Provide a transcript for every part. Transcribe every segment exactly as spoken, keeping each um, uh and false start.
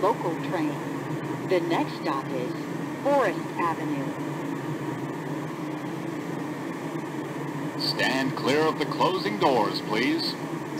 local train. The next stop is Forest Avenue. Stand clear of the closing doors, please.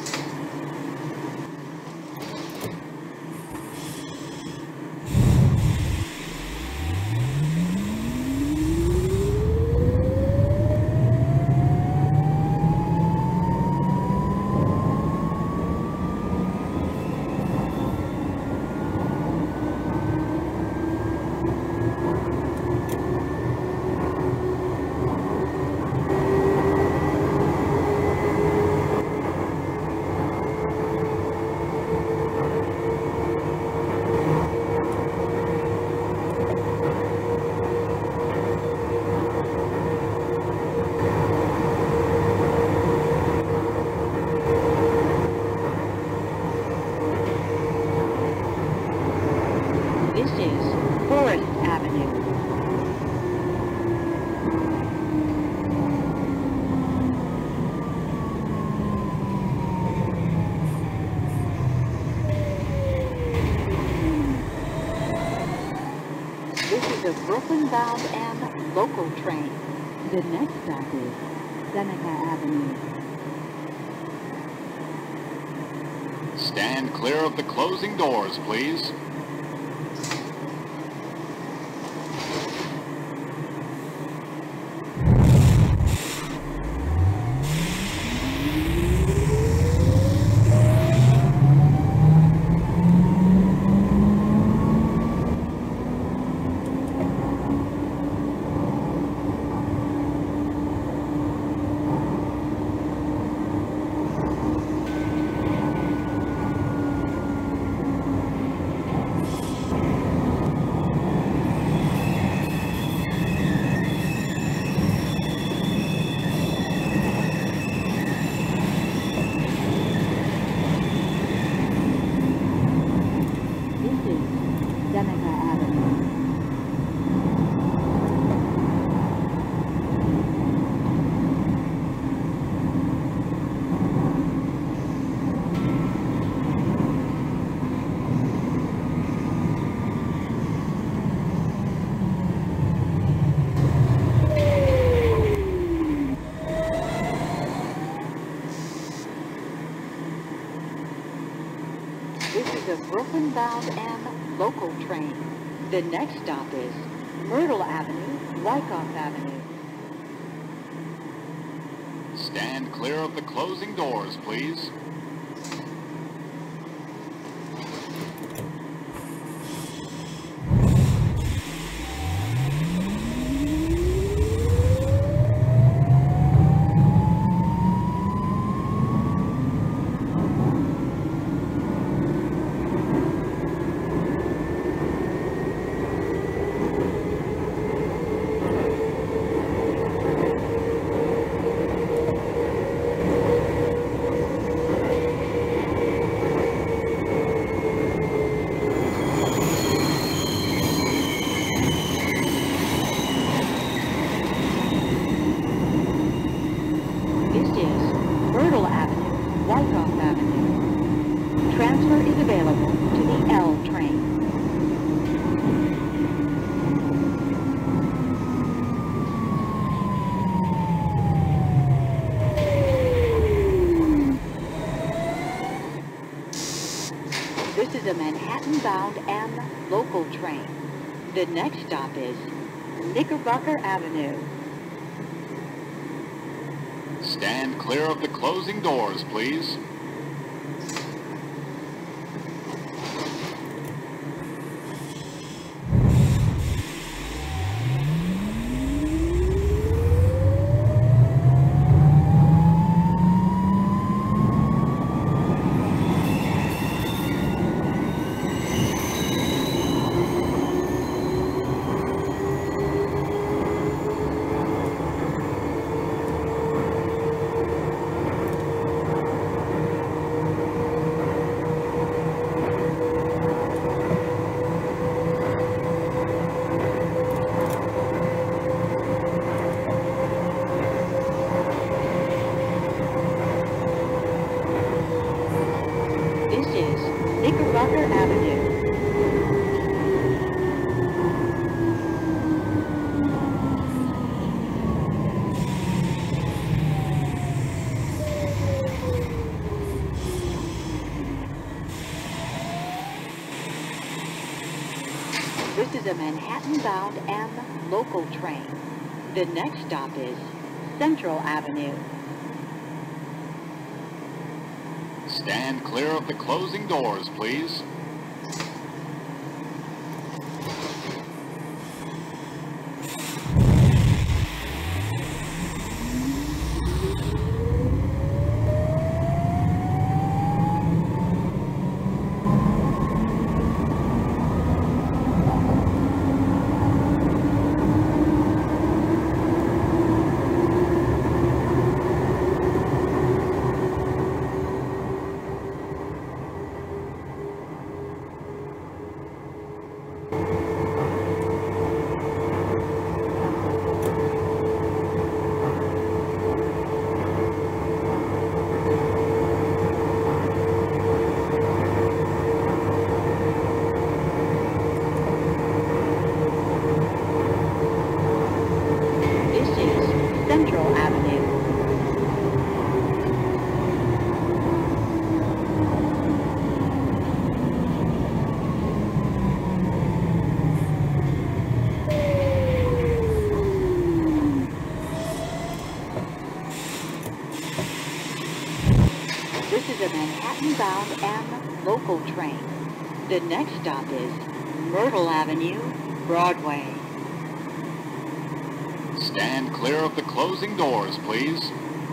This is Forest Avenue. This is a Brooklyn-bound and local train. The next stop is Seneca Avenue. Stand clear of the closing doors, please. Seneca Avenue. This is a Brooklyn-bound and local train. The next stop is Myrtle Avenue, Wyckoff Avenue. Stand clear of the closing doors, please. Wyckoff Avenue. Transfer is available to the L train. This is a Manhattan-bound and local train. The next stop is Knickerbocker Avenue. Stand clear of the closing doors, please. This is a Manhattan-bound M local train. The next stop is Central Avenue. Stand clear of the closing doors, please. Central Avenue. This is a Manhattan-bound M local train. The next stop is Myrtle Avenue, Broadway. Stand clear of the closing doors, please.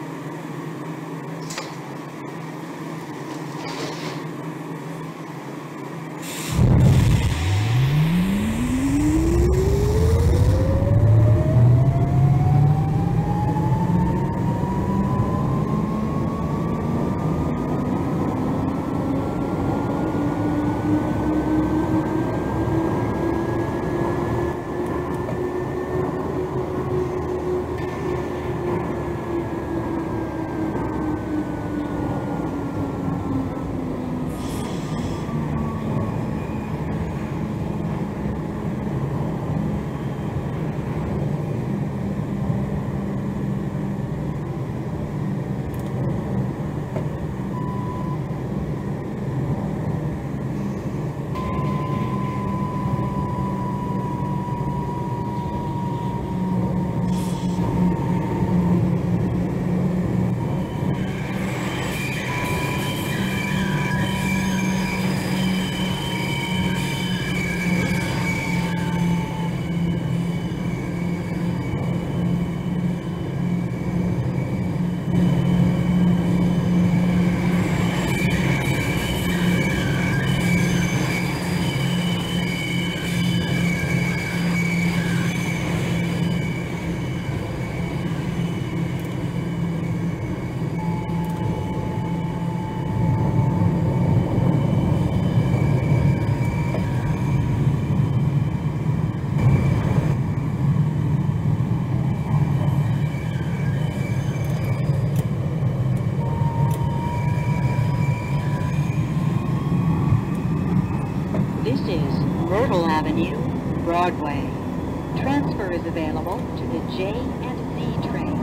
This is Myrtle Avenue, Broadway. Transfer is available to the J and Z trains.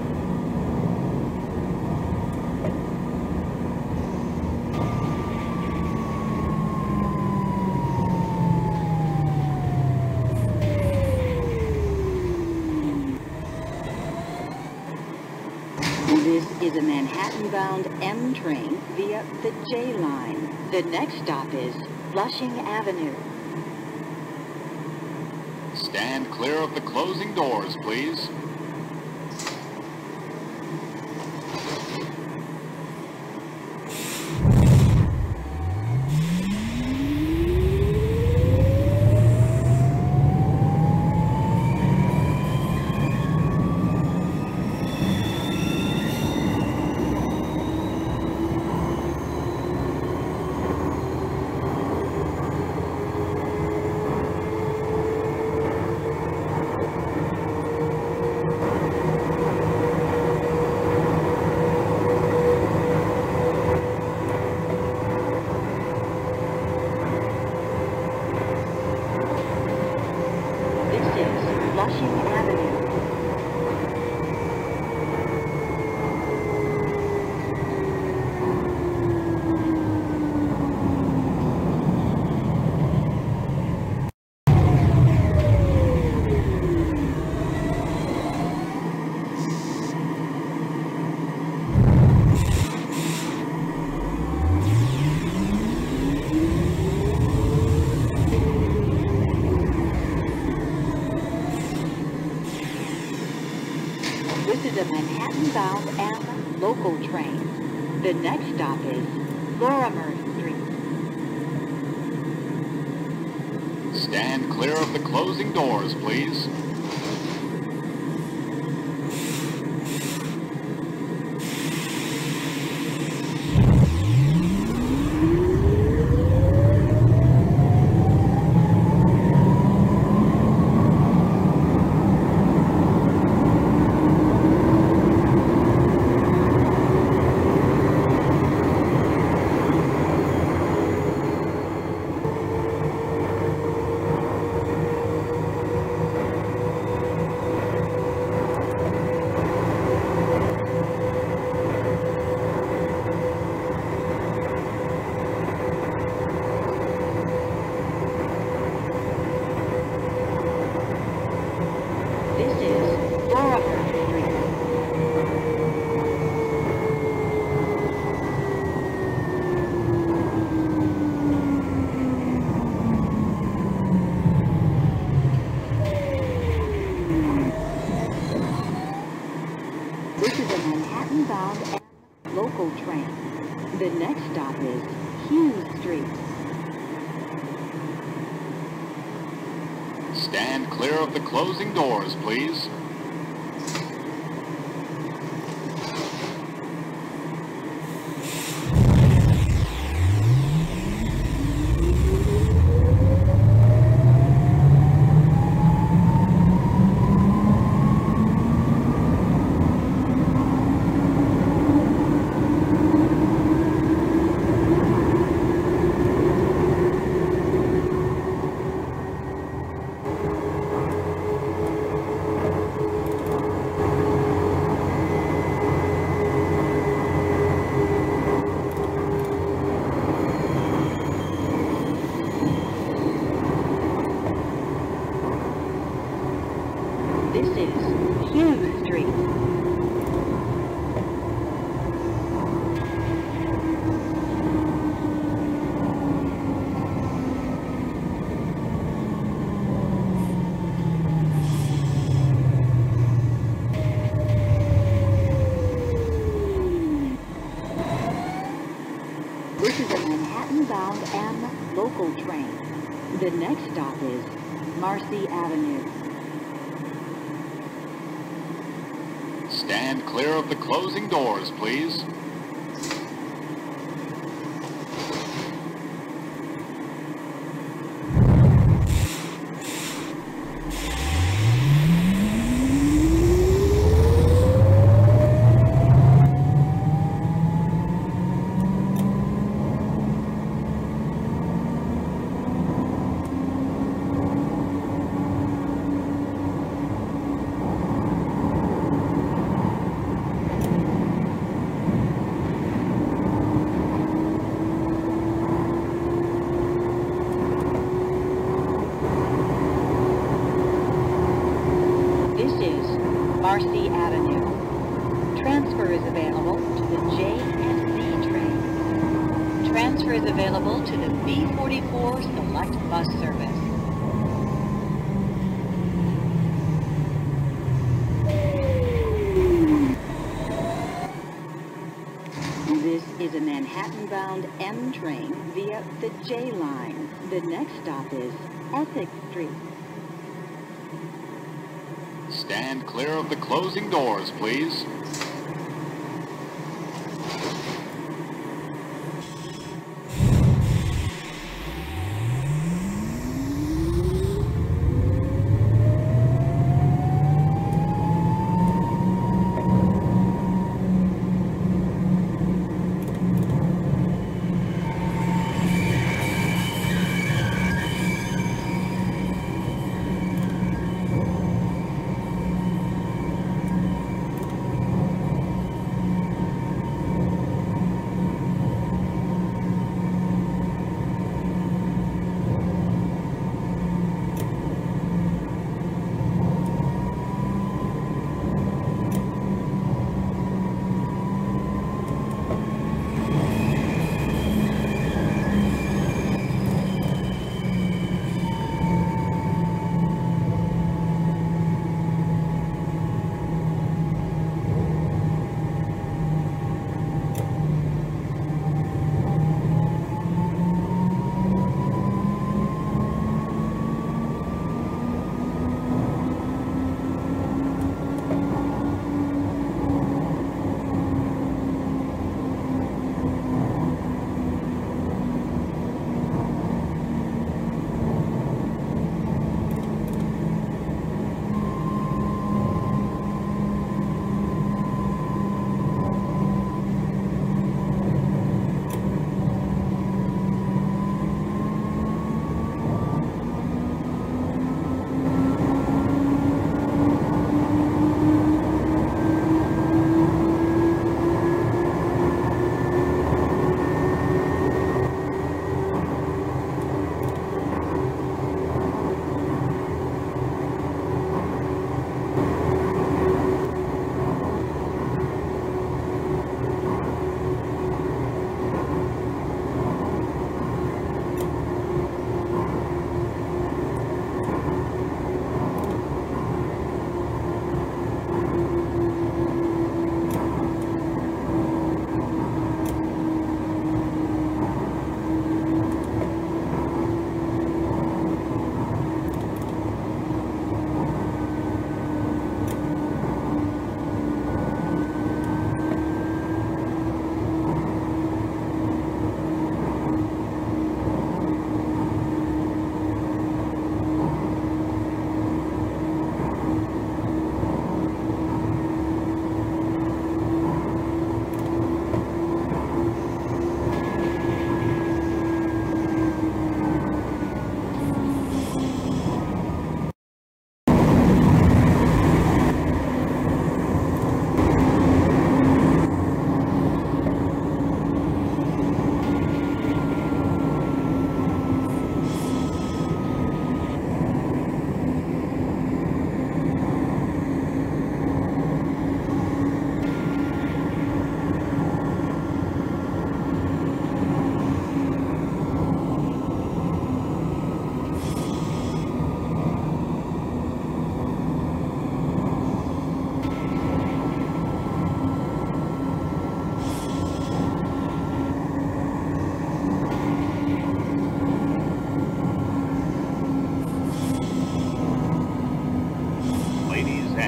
This is a Manhattan-bound M train via the J line. The next stop is Flushing Avenue. Stand clear of the closing doors, please. Flushing Avenue. Manhattan-bound and local trains. The next stop is Lorimer Street. Stand clear of the closing doors, please. Manhattan-bound and local train. The next stop is Hughes Street. Stand clear of the closing doors, please. This is Hughes Street. This is a Manhattan-bound and local train. The next stop is Marcy Avenue. Stand clear of the closing doors, please. Marcy Avenue. Transfer is available to the J and Z train. Transfer is available to the B forty-four Select Bus Service. This is a Manhattan-bound M train via the J line. The next stop is Essex Street. Stand clear of the closing doors, please.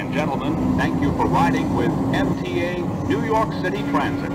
and gentlemen, thank you for riding with M T A New York City Transit.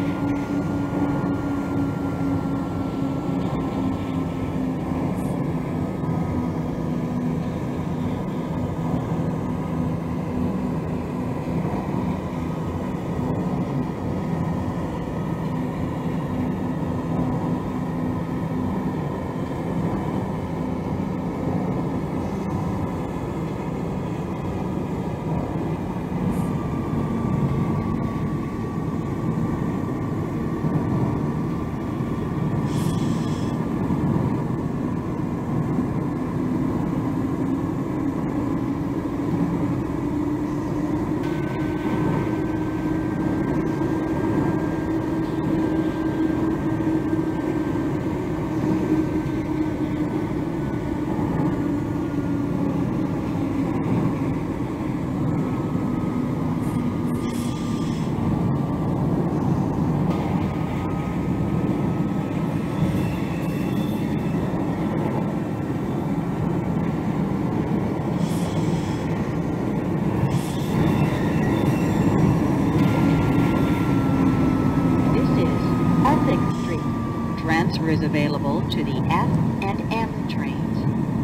Transfer is available to the F and M trains.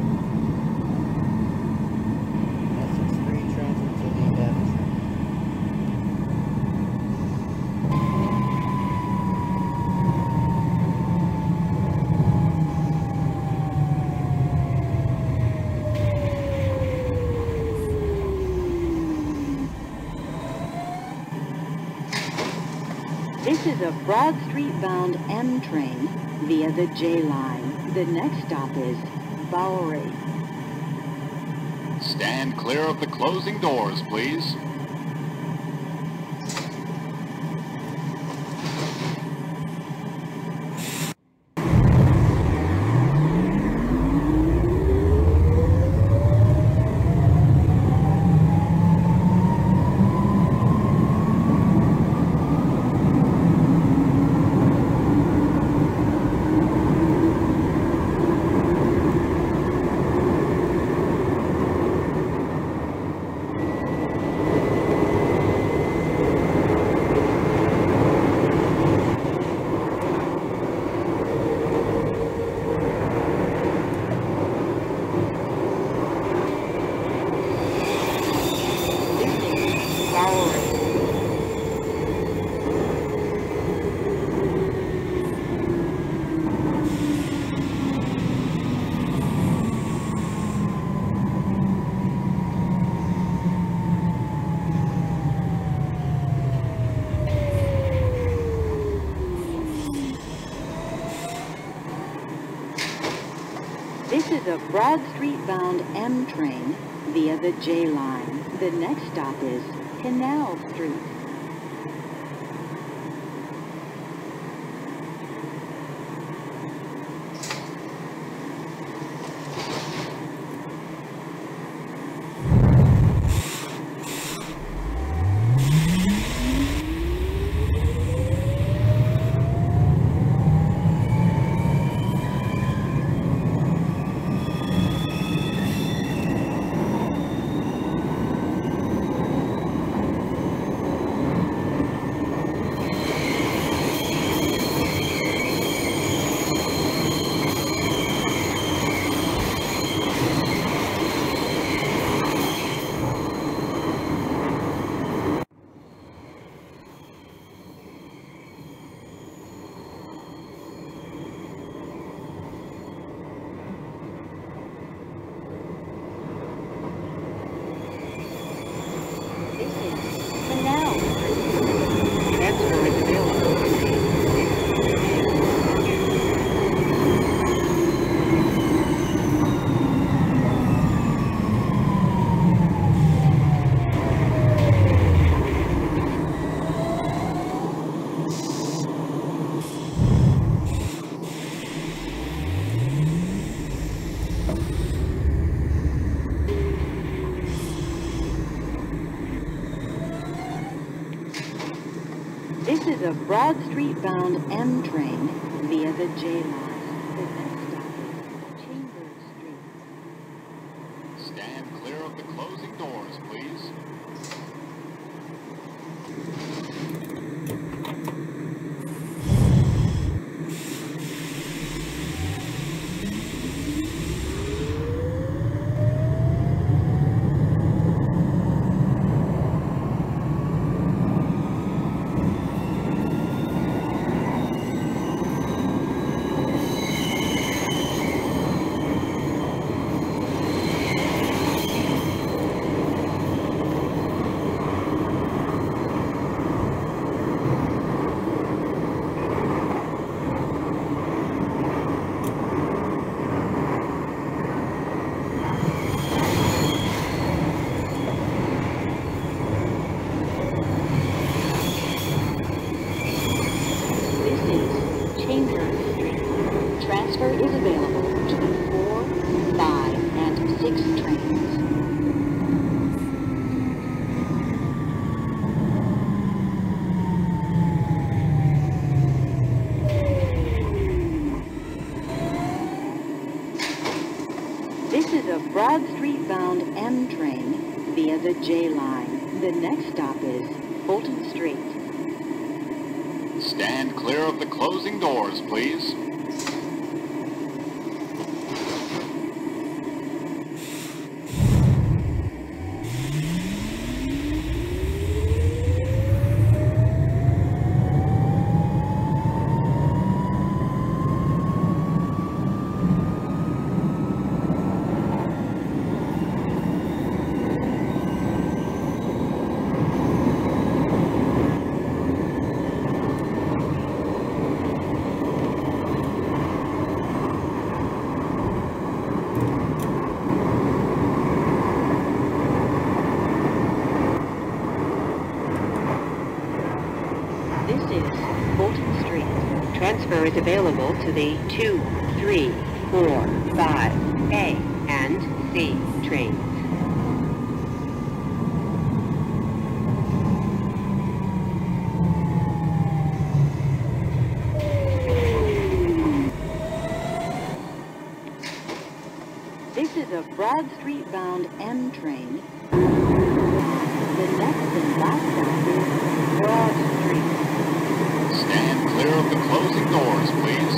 Essex three transfer to the F train. This is a Broad Street-bound M train via the J line. The next stop is Bowery. Stand clear of the closing doors, please. This is a Broad Street-bound M train via the J line. The next stop is Canal Street. This is a Broad Street-bound M train via the J line. The next stop is Chambers Street. Stand clear of the closing doors, please. Transfer is available to the four, five, and six trains. This is a Broad Street bound M train via the J line. The next stop is Fulton Street. Stand clear of the closing doors, please. Transfer is available to the two, three, four, five, A, and C trains. This is a Broad Street bound M train. The next and last stop is Broad Street. Stand clear of the closing doors, please.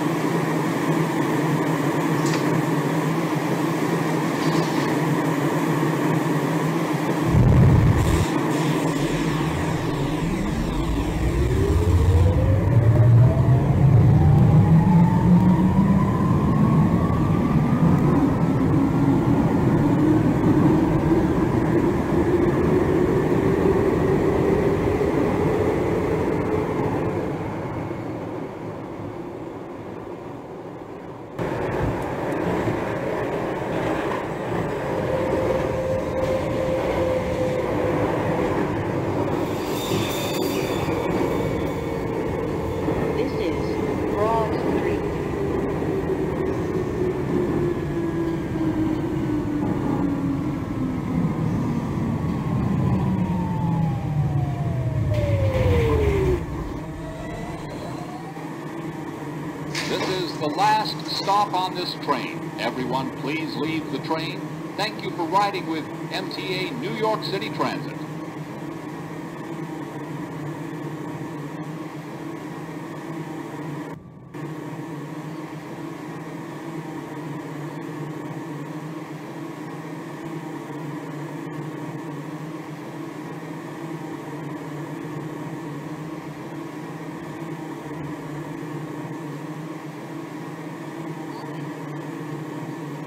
The last stop on this train. Everyone, please leave the train. Thank you for riding with M T A New York City Transit.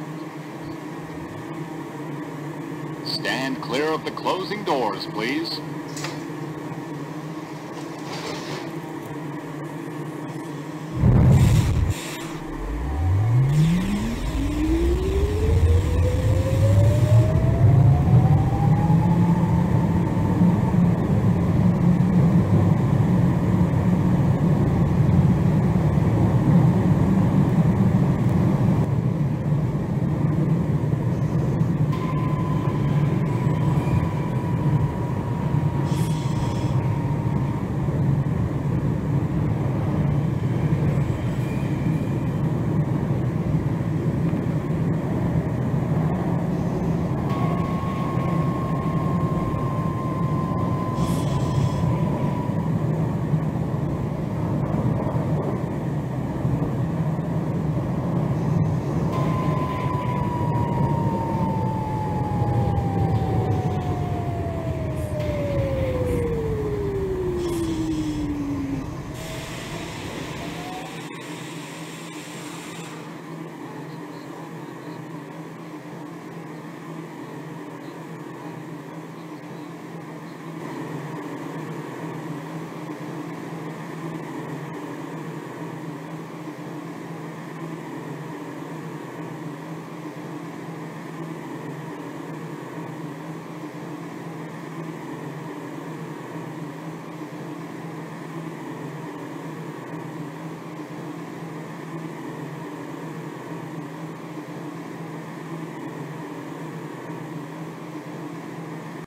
Stand clear of the closing doors, please.